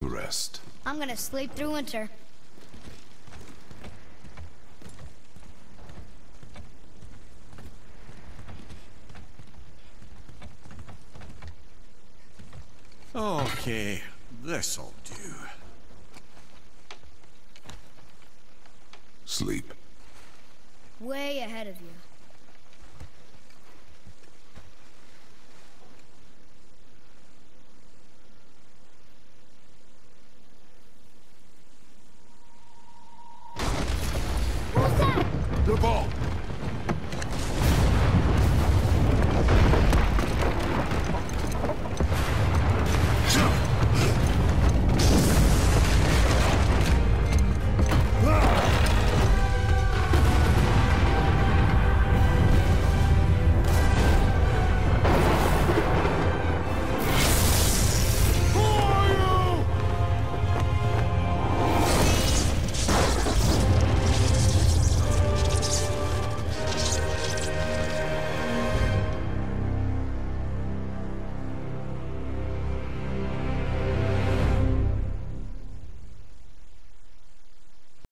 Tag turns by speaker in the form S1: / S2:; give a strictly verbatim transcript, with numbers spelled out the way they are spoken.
S1: Rest.
S2: I'm gonna sleep through winter.
S3: Okay, this'll do.
S1: Sleep.
S2: Way ahead of you.
S1: The ball!